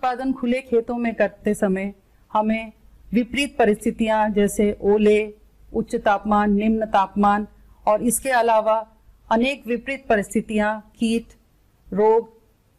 उत्पादन खुले खेतों में करते समय हमें विपरीत परिस्थितियां जैसे ओले, उच्च तापमान, निम्न तापमान और इसके अलावा अनेक विपरीत परिस्थितियां, कीट, रोग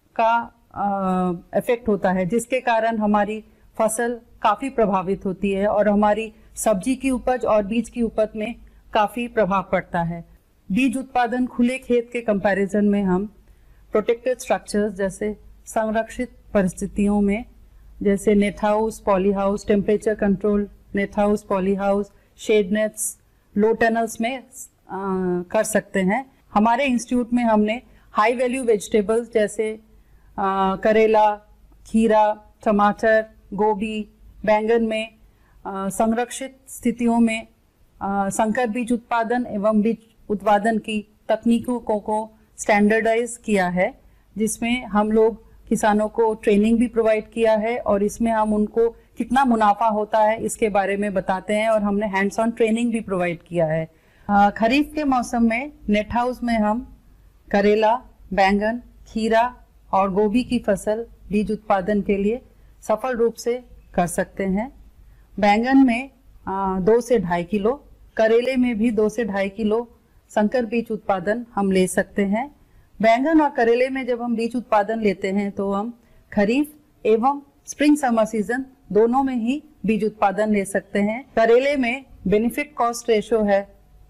का इफेक्ट होता है, जिसके कारण हमारी फसल काफी प्रभावित होती है और हमारी सब्जी की उपज और बीज की उपज में काफी प्रभाव पड़ता है। बीज उत्पादन खुले खेत के कंपैरिजन में हम प्रोटेक्टेड स्ट्रक्चर्स जैसे संरक्षित परिस्थितियों में जैसे net house, poly house, temperature control net house, poly house, shade nets, low tunnels में कर सकते हैं। हमारे इंस्टीट्यूट में हमने हाई वैल्यू वेजिटेबल्स जैसे करेला, खीरा, टमाटर, गोभी, बैंगन में संरक्षित स्थितियों में संकर बीज उत्पादन एवं बीज उत्पादन की तकनीकों को स्टैंडर्डाइज किया है, जिसमें हम लोग किसानों को ट्रेनिंग भी प्रोवाइड किया है और इसमें हम उनको कितना मुनाफा होता है इसके बारे में बताते हैं और हमने हैंड्स ऑन ट्रेनिंग भी प्रोवाइड किया है। खरीफ के मौसम में नेट हाउस में हम करेला, बैंगन, खीरा और गोभी की फसल बीज उत्पादन के लिए सफल रूप से कर सकते हैं। बैंगन में 2 से 2.5 किलो, करेले में भी 2 से 2.5 किलो संकर बीज उत्पादन हम ले सकते हैं। बैंगन और करेले में जब हम बीज उत्पादन लेते हैं तो हम खरीफ एवं स्प्रिंग समर सीजन दोनों में ही बीज उत्पादन ले सकते हैं। करेले में बेनिफिट कॉस्ट रेशो है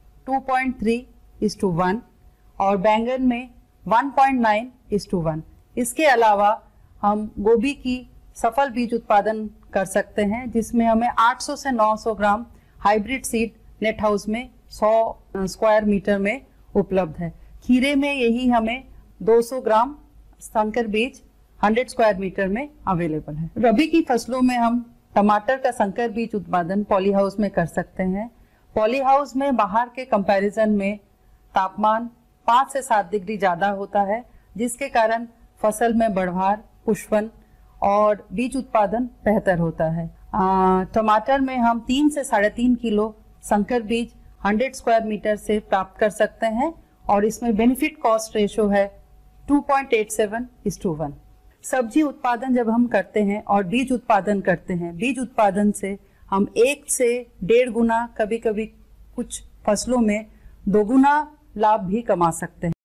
2.3:1 और बैंगन में 1.9:1। इसके अलावा हम गोभी की सफल बीज उत्पादन कर सकते हैं, जिसमें हमें 800 से 900 gram hybrid seed net house में 100 स्क्वायर मीटर में उपलब्ध है। खीरे में यही हमें 200 ग्राम संकर बीज 100 स्क्वायर मीटर में अवेलेबल है। रबी की फसलों में हम टमाटर का संकर बीज उत्पादन पॉली हाउस में कर सकते हैं। पॉली हाउस में बाहर के कंपैरिजन में तापमान 5 से 7 डिग्री ज्यादा होता है, जिसके कारण फसल में बढ़वार, पुष्पन और बीज उत्पादन बेहतर होता है। टमाटर में हम 3 से 3.5 किलो संकर बीज 100 स्क्वायर मीटर से प्राप्त कर सकते हैं और इसमें बेनिफिट कॉस्ट रेशो है 2.87:1। सब्जी उत्पादन जब हम करते हैं और बीज उत्पादन करते हैं, बीज उत्पादन से हम 1 से 1.5 गुना, कभी कभी कुछ फसलों में 2 गुना लाभ भी कमा सकते हैं।